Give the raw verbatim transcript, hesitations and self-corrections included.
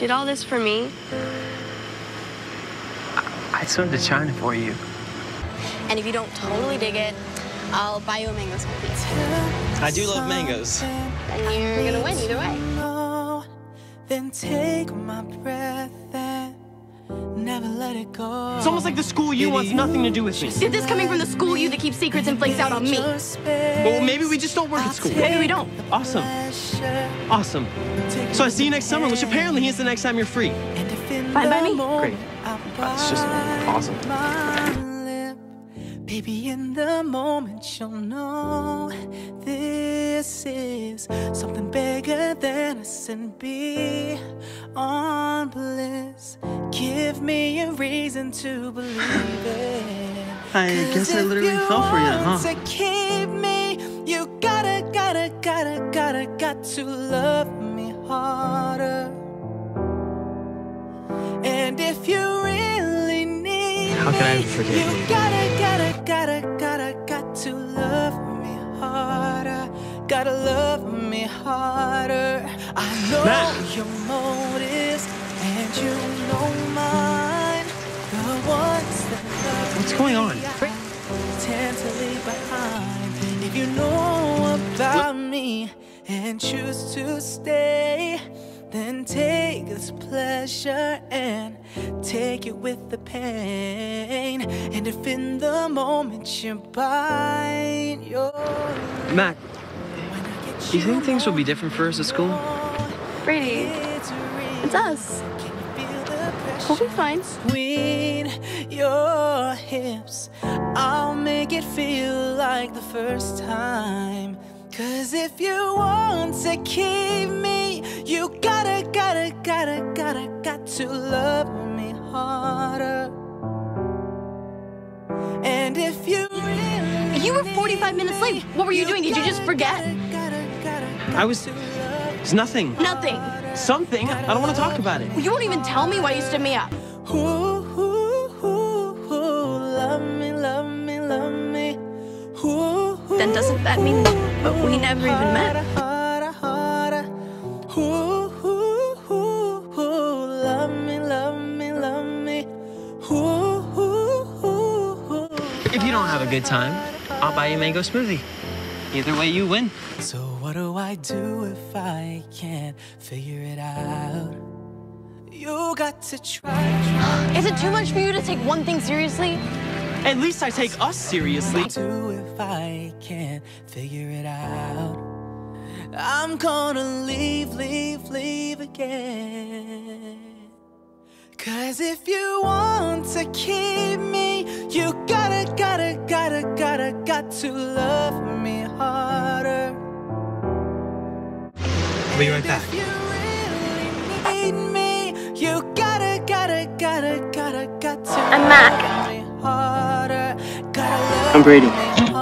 did all this for me? I, I swim to China for you. And if you don't totally dig it, I'll buy you a mango smoothie. I do love mangoes. Then you're gonna win either way. Then take my breath and never let it go. It's almost like the school you wants nothing to do with me. Is this coming from the school you that keeps secrets and flakes out on me? Well, maybe we just don't work at school. Maybe we don't. Awesome. Awesome. So I see you next summer, which apparently means the next time you're free. Fine by me. Great. That's just awesome. Baby, in the moment you'll know this is something bigger than us and be on bliss. Give me a reason to believe it. I guess I literally fell for you, huh? To keep me, you gotta, gotta, gotta, gotta, got to love me harder. And if you really need How can I forget you, you? you gotta, gotta, gotta, gotta, got to love me harder. Gotta love me harder. I know Matt. your motives, and you know mine. The ones that love What's going on? tend to leave behind. If you know about me and choose to stay, then take this pleasure and take it with the pain. And if in the moment you bite your Mac, do you think things will be different for us at school? Brady, it's us. We'll be fine. Between your hips, I'll make it feel like the first time. Cause if you want to keep me, you gotta, gotta, gotta, gotta, got to love me harder. And if you really You were forty-five minutes late. What were you doing? Did you just forget? I was... It's nothing. Nothing. Something. I don't want to talk about it. You won't even tell me why you stood me up. Ooh, ooh, ooh, ooh, love me, love me, love me. Ooh, Then doesn't that mean but we never even met? harder, harder. Ooh, ooh, ooh, ooh, love me, love me, love me. Ooh, ooh, ooh, ooh. If you don't have a good time, I'll buy you a mango smoothie. Either way, you win. So what do I do if I can't figure it out? You got to try. Is it too much for you to take one thing seriously? At least I take us seriously. Do if I can't figure it out? I'm gonna leave, leave, leave again. Cause if you want to keep me, you gotta, gotta, gotta, gotta, got to love me harder. I'll be right back. If you really need me, you gotta, gotta, gotta, gotta, got to I'm Mac. love me harder. Gotta love I'm Brady. me